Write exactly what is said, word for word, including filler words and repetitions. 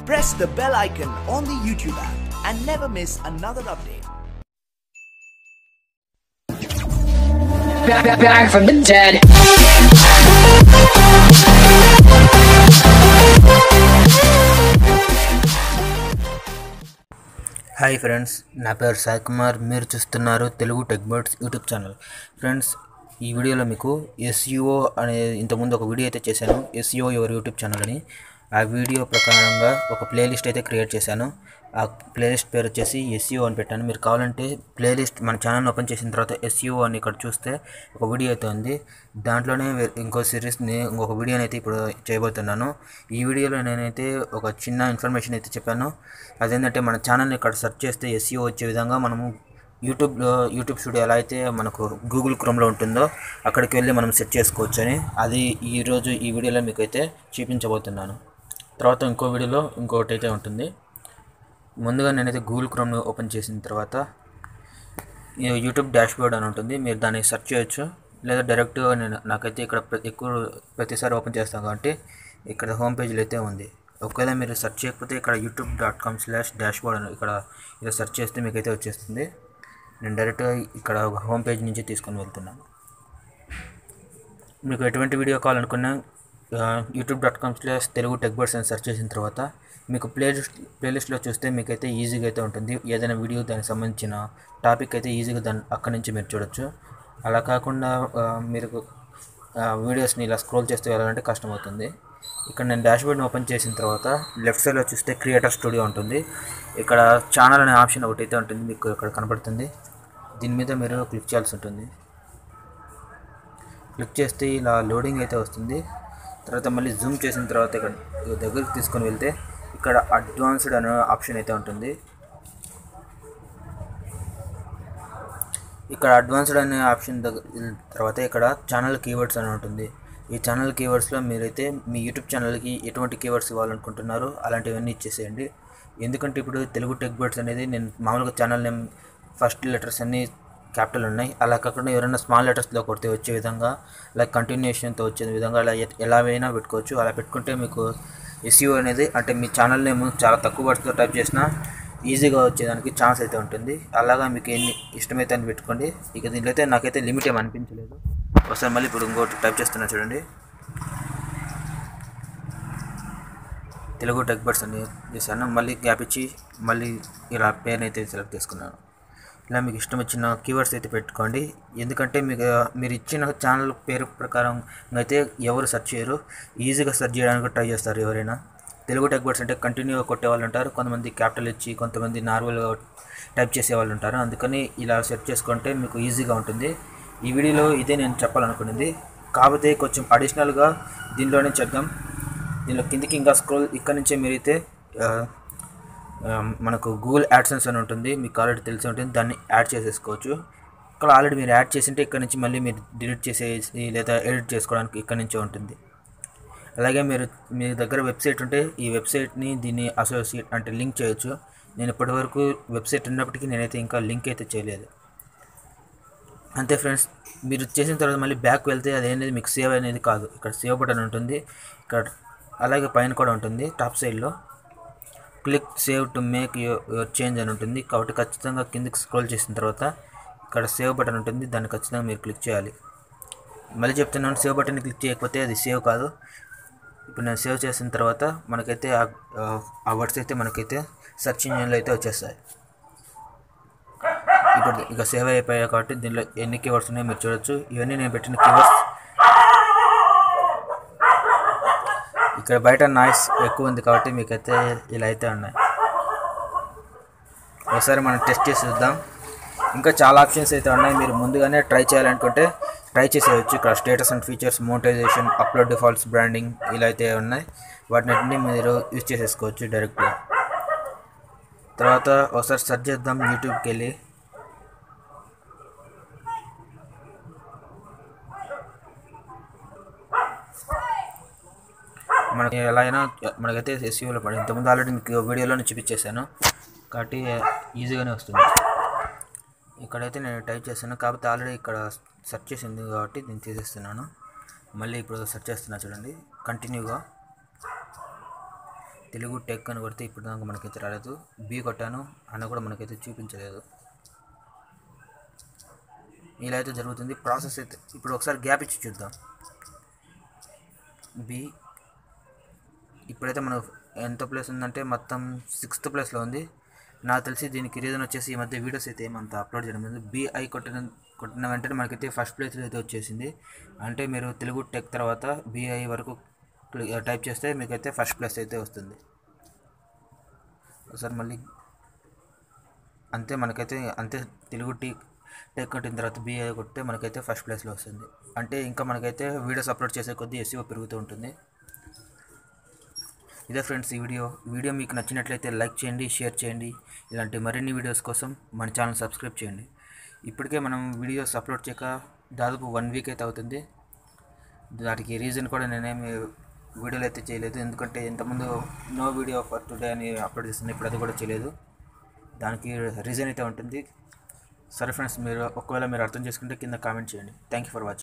press the bell icon on the YouTube app and never miss another update. Back, back, back from the dead. Hi friends, నా పేరు సాయి కుమార్. మీరు చూస్తున్నారు Telugu tech birds YouTube channel. Friends, ఈ వీడియోలో మీకు SEO అనే ఇంతకుముందు ఒక వీడియో అయితే చేశాను, ఎస్ఈఓ యువర్ యూట్యూబ్ ఛానల్ అని. ఆ వీడియో ప్రకారంగా ఒక ప్లేలిస్ట్ అయితే క్రియేట్ చేశాను. ఆ ప్లేలిస్ట్ పేరు వచ్చేసి ఎస్ఈఓ అని పెట్టాను. మీరు కావాలంటే ప్లేలిస్ట్ మన ఛానల్ ఓపెన్ చేసిన తర్వాత ఎస్ఈఓ అని ఇక్కడ చూస్తే ఒక వీడియో అయితే ఉంది. దాంట్లోనే ఇంకో సిరీస్ని ఇంకొక వీడియోని అయితే ఇప్పుడు చేయబోతున్నాను. ఈ వీడియోలో నేనైతే ఒక చిన్న ఇన్ఫర్మేషన్ అయితే చెప్పాను. అదేంటంటే మన ఛానల్ని ఇక్కడ సెర్చ్ చేస్తే ఎస్ఈఓ వచ్చే విధంగా మనము యూట్యూబ్లో యూట్యూబ్ స్టూడియో ఎలా అయితే మనకు గూగుల్ క్రోమ్లో ఉంటుందో అక్కడికి వెళ్ళి మనం సెర్చ్ చేసుకోవచ్చు అని, అది ఈరోజు ఈ వీడియోలో మీకు అయితే చూపించబోతున్నాను. తర్వాత ఇంకో వీడియోలో ఇంకొకటి అయితే ఉంటుంది. ముందుగా నేనైతే గూగుల్ క్రోమ్ ఓపెన్ చేసిన తర్వాత యూట్యూబ్ డాష్బోర్డ్ అని ఉంటుంది, మీరు దాన్ని సెర్చ్ చేయొచ్చు. లేదా డైరెక్ట్గా నేను నాకైతే ఇక్కడ ఎక్కువ ప్రతిసారి ఓపెన్ చేస్తాను కాబట్టి ఇక్కడ హోమ్ పేజ్లో అయితే ఉంది. ఒకవేళ మీరు సెర్చ్ చేయకపోతే ఇక్కడ YouTube dot com slash dashboard అని ఇక్కడ ఇలా సెర్చ్ చేస్తే మీకైతే వచ్చేస్తుంది. నేను డైరెక్ట్గా ఇక్కడ హోమ్ పేజ్ నుంచి తీసుకొని వెళ్తున్నాను. మీకు ఎటువంటి వీడియో కావాలనుకున్నా YouTube dot com slash Telugu tech birds అని సెర్చ్ చేసిన తర్వాత మీకు ప్లేలిస్ట్ ప్లేలిస్ట్లో చూస్తే మీకైతే ఈజీగా అయితే ఉంటుంది. ఏదైనా వీడియో దానికి సంబంధించిన టాపిక్ అయితే ఈజీగా దాన్ని అక్కడి నుంచి మీరు చూడొచ్చు. అలా కాకుండా మీరు వీడియోస్ని ఇలా స్క్రోల్ చేస్తూ వెళ్ళాలంటే కష్టమవుతుంది. ఇక్కడ నేను డాష్బోర్డ్ని ఓపెన్ చేసిన తర్వాత లెఫ్ట్ సైడ్లో చూస్తే క్రియేటర్ స్టూడియో ఉంటుంది. ఇక్కడ ఛానల్ అనే ఆప్షన్ ఒకటి అయితే ఉంటుంది, మీకు ఇక్కడ కనపడుతుంది. దీని మీద మీరు క్లిక్ చేయాల్సి ఉంటుంది. క్లిక్ చేస్తే ఇలా లోడింగ్ అయితే వస్తుంది. తర్వాత మళ్ళీ జూమ్ చేసిన తర్వాత ఇక్కడ దగ్గరికి తీసుకొని వెళ్తే ఇక్కడ అడ్వాన్స్డ్ అనే ఆప్షన్ అయితే ఉంటుంది. ఇక్కడ అడ్వాన్స్డ్ అనే ఆప్షన్ దగ్గర తర్వాత ఇక్కడ ఛానల్ కీవర్డ్స్ అని ఉంటుంది. ఈ ఛానల్ కీవర్డ్స్లో మీరైతే మీ యూట్యూబ్ ఛానల్కి ఎటువంటి కీవర్డ్స్ ఇవ్వాలనుకుంటున్నారో అలాంటివన్నీ ఇచ్చేసేయండి. ఎందుకంటే ఇప్పుడు తెలుగు టెక్ బర్డ్స్ అనేది నేను మామూలుగా ఛానల్ నేమ్ ఫస్ట్ లెటర్స్ అన్నీ క్యాపిటల్ ఉన్నాయి. అలా కాకుండా ఎవరైనా స్మాల్ లెటర్స్లో కొడితే వచ్చే విధంగా, లైక్ కంటిన్యూషన్తో వచ్చే విధంగా అలా ఎలాగైనా పెట్టుకోవచ్చు. అలా పెట్టుకుంటే మీకు ఎస్ఈఓ అనేది అంటే మీ ఛానల్ నేమ్ చాలా తక్కువ వర్డ్స్తో టైప్ చేసినా ఈజీగా వచ్చేదానికి ఛాన్స్ అయితే ఉంటుంది. అలాగా మీకు ఎన్ని ఇష్టమైతే అని పెట్టుకోండి. ఇక దీంట్లో అయితే నాకైతే లిమిట్ ఏమి అనిపించలేదు. ఒకసారి మళ్ళీ ఇప్పుడు ఇంకోటి టైప్ చేస్తున్నా చూడండి, తెలుగు టెక్ బర్డ్స్ అని చేశాను. మళ్ళీ గ్యాప్ ఇచ్చి మళ్ళీ ఇలా పేరుని అయితే సెలెక్ట్ చేసుకున్నాను. ఇలా మీకు ఇష్టం వచ్చిన కీవర్డ్స్ అయితే పెట్టుకోండి. ఎందుకంటే మీకు మీరు ఇచ్చిన ఛానల్ పేరు ప్రకారం అయితే ఎవరు సెర్చ్ చేయరు, ఈజీగా సెర్చ్ చేయడానికి ట్రై చేస్తారు ఎవరైనా. తెలుగు టెక్ బర్డ్స్ అంటే కంటిన్యూగా కొట్టే వాళ్ళు ఉంటారు, కొంతమంది క్యాపిటల్ ఇచ్చి కొంతమంది నార్మల్గా టైప్ చేసే వాళ్ళు ఉంటారు. అందుకని ఇలా సెర్చ్ చేసుకుంటే మీకు ఈజీగా ఉంటుంది. ఈ వీడియోలో ఇదే నేను చెప్పాలనుకున్నది. కాకపోతే కొంచెం అడిషనల్గా దీనిలోనే చేద్దాం. దీనిలో కిందికి ఇంకా స్క్రోల్ ఇక్కడ నుంచే మీరైతే మనకు గూగుల్ యాడ్సెన్స్ అని ఉంటుంది, మీకు ఆల్రెడీ తెలిసి ఉంటుంది, దాన్ని యాడ్ చేసేసుకోవచ్చు. ఇక్కడ ఆల్రెడీ మీరు యాడ్ చేసింటే ఇక్కడ నుంచి మళ్ళీ మీరు డిలీట్ చేసేసి లేదా ఎడిట్ చేసుకోవడానికి ఇక్కడ నుంచే ఉంటుంది. అలాగే మీరు మీ దగ్గర వెబ్సైట్ ఉంటే ఈ వెబ్సైట్ని దీన్ని అసోసియేట్ అంటే లింక్ చేయొచ్చు. నేను ఇప్పటివరకు వెబ్సైట్ ఉన్నప్పటికీ నేనైతే ఇంకా లింక్ అయితే చేయలేదు. అంతే ఫ్రెండ్స్, మీరు చేసిన తర్వాత మళ్ళీ బ్యాక్ వెళ్తే అదేంటి మీకు సేవ్ అనేది కాదు. ఇక్కడ సేవ్ బటన్ ఉంటుంది, ఇక్కడ అలాగే పైన కూడా ఉంటుంది టాప్ సైడ్లో click save to make your change అని ఉంటుంది. కాబట్టి ఖచ్చితంగా కిందికి స్క్రోల్ చేసిన తర్వాత ఇక్కడ సేవ్ బటన్ ఉంటుంది, దాన్ని ఖచ్చితంగా మీరు క్లిక్ చేయాలి. మళ్ళీ చెప్తున్నాను, సేవ్ బటన్ని క్లిక్ చేయకపోతే అది సేవ్ కాదు. ఇప్పుడు నేను సేవ్ చేసిన తర్వాత మనకైతే ఆ వర్డ్స్ అయితే మనకైతే సెర్చ్ ఇంజిన్లో అయితే వచ్చేస్తాయి. ఇప్పుడు ఇక సేవ్ అయిపోయాయి కాబట్టి దీనిలో ఎన్ని కీవర్డ్స్ ఉన్నాయో మీరు చూడొచ్చు. ఇవన్నీ నేను పెట్టిన కీవర్డ్స్. ఇక్కడ బయట నాయిస్ ఎక్కువ ఉంది కాబట్టి మీకైతే ఇలా అయితే ఉన్నాయి. ఒకసారి మనం టెస్ట్ చేసి చూద్దాం. ఇంకా చాలా ఆప్షన్స్ అయితే ఉన్నాయి, మీరు ముందుగానే ట్రై చేయాలనుకుంటే ట్రై చేసేయచ్చు. ఇక్కడ status and features, monetization, upload defaults, branding ఇలా అయితే ఉన్నాయి. వాటిని మీరు యూజ్ చేసేసుకోవచ్చు డైరెక్ట్గా. తర్వాత ఒకసారి సెర్చ్ చేద్దాం యూట్యూబ్కి వెళ్ళి. మనకి ఎలా అయినా మనకైతే ఎస్ఈఓలో పడి ఇంతకుముందు ఆల్రెడీ మీకు వీడియోలోనే చూపించేశాను కాబట్టి ఈజీగానే వస్తుంది. ఇక్కడైతే నేను టైప్ చేశాను, కాకపోతే ఆల్రెడీ ఇక్కడ సెర్చ్ చేసింది కాబట్టి నేను తీసేస్తున్నాను. మళ్ళీ ఇప్పుడు సెర్చ్ చేస్తున్నా చూడండి కంటిన్యూగా. తెలుగు టెక్ అని కొడితే ఇప్పుడు దాకా మనకైతే రాలేదు. బి కొట్టాను అన్న కూడా మనకైతే చూపించలేదు. ఇలా అయితే జరుగుతుంది ప్రాసెస్ అయితే. ఇప్పుడు ఒకసారి గ్యాప్ ఇచ్చి చూద్దాం. బి ఇప్పుడైతే మనం ఎంత ప్లేస్ ఉందంటే మొత్తం సిక్స్త్ ప్లేస్లో ఉంది. నాకు తెలిసి దీనికి రీజన్ వచ్చేసి ఈ మధ్య వీడియోస్ అయితే ఏమంత అప్లోడ్ చేయడం లేదు. బిఐ కొట్టిన కొట్టిన వెంటనే మనకైతే ఫస్ట్ ప్లేస్ అయితే వచ్చేసింది. అంటే మీరు తెలుగు టెక్ తర్వాత బిఐ వరకు టైప్ చేస్తే మీకైతే ఫస్ట్ ప్లేస్ అయితే వస్తుంది. ఒకసారి మళ్ళీ అంతే మనకైతే అంతే తెలుగు టీ టెక్ కొట్టిన తర్వాత బిఐ కొట్టితే మనకైతే ఫస్ట్ ప్లేస్లో వస్తుంది. అంటే ఇంకా మనకైతే వీడియోస్ అప్లోడ్ చేసే కొద్దీ ఎస్ఈఓ పెరుగుతూ ఉంటుంది. ఇదే ఫ్రెండ్స్ ఈ వీడియో వీడియో మీకు నచ్చినట్లయితే లైక్ చేయండి, షేర్ చేయండి. ఇలాంటి మరిన్ని వీడియోస్ కోసం మన ఛానల్ సబ్స్క్రైబ్ చేయండి. ఇప్పటికే మనం వీడియోస్ అప్లోడ్ చేయక దాదాపు వన్ వీక్ అయితే అవుతుంది. దానికి రీజన్ కూడా నేనేమి వీడియోలు అయితే చేయలేదు, ఎందుకంటే ఇంతకుముందు నో వీడియో ఫర్ టుడే అని అప్లోడ్ చేస్తున్నాను. ఇప్పుడు అది కూడా చేయలేదు. దానికి రీజన్ అయితే ఉంటుంది. సరే ఫ్రెండ్స్, మీరు ఒకవేళ మీరు అర్థం చేసుకుంటే కింద కామెంట్ చేయండి. Thank you for watching.